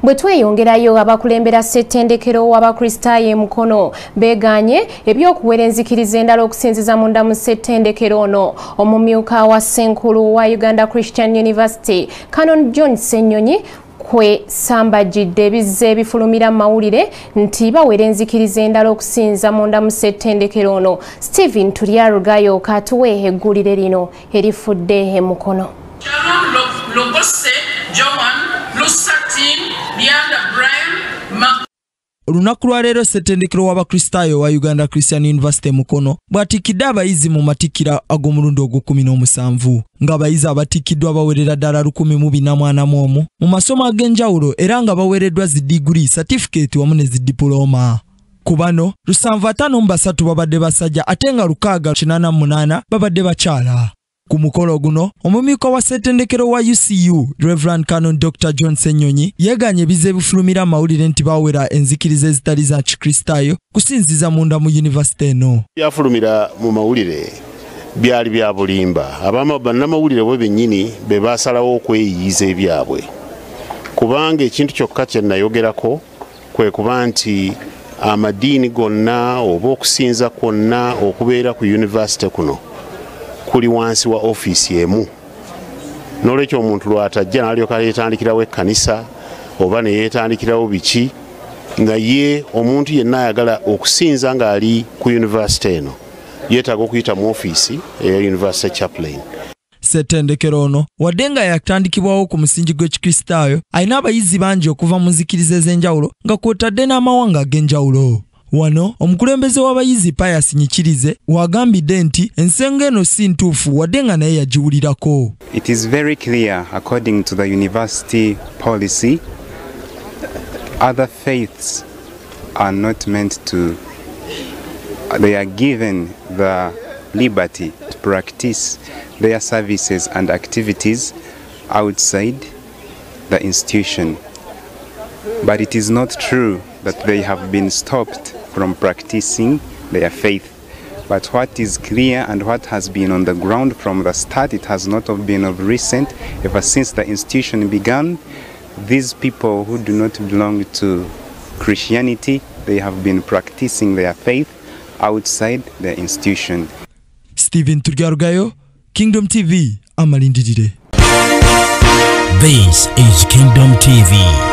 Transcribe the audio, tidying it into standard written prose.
Bwe tweyongerayo abakulembera ssettendekero w'Abakristaayo Mukono beeganye eby'okuwera enzikiriza endala okusinziza munda mu ssettendekero ono. Omumyuka wa Ssenkulu wa Uganda Christian University Canon John Ssenyonyi kwe sambajjidde ebizze ebifulumira mawulire nti bawera enzikiriza endala okusinza munda mu ssettendekero ono. Stephen Tulyarugayo katuwe eggulire lino erifudde e Mukono. Olunaku lwa leero ssettendekero w'Abakristaayo wa Uganda Christian University Mukono bw'atikkidde abayizi mu matikkira ag'omulundi ogw'17 ng'abayizi abatikkiddwa bawerera ddala 1,441 mu masomo ag'enjawulo era nga baweereddwa zi diguli, certificate wamu ne zi diploma. Ku bano 753 babadde basajja ate nga 688 babadde bakyala. Ku mukolo guno omumyuka wa ssettendekero wa UCU Reverend Canon Dr. John Ssenyonyi yeeganye ebizze ebifulumira amawulire nti bawera enzikiriza ezitali za Kikristaayo kusinziza munda mu yunivasite eno. Byafulumira mu mawulire byali bya bulimba. Abamu bannamawulire bo bennyini be baasalawo okweyiyiza ebyabwe. Kubanga ekintu kyokka kye nayogerako kwe kuba nti amadiini gonna oba okusinza kwonna okubeera ku yunivasite kuno kuli wansi wa office emu. N'olwekyo omuntu lw'atajja n'alyoka yeetandikirawo ekkanisa oba ne yeetandikirawo biki nga ye omuntu yenna ayagala okusinza ng'ali ku yunivasite eno yeetaaga okuyita mu office eya University Chaplain. Ssettendekero ono wadde nga yatandikibwawo ku musingi gw'Ekikristaayo alina abayizi bangi okuva mu nzikiriza ez'enjawulo nga kw'otadde n'amawanga ag'enjawulo. Wano omukulembeze w'abayizi Pius Nyikirize wagambidde nti ensonga eno si ntuufu wadde nga naye yagiwulirako. It is very clear according to the university policy other faiths are not meant to, they are given the liberty to practice their services and activities outside the institution. But it is not true that they have been stopped from practicing their faith. But what is clear and what has been on the ground from the start, it has not been of recent, ever since the institution began, these people who do not belong to Christianity, they have been practicing their faith outside the institution. Stephen Tulyarugayo, Kingdom TV, amalindirire. This is Kingdom TV.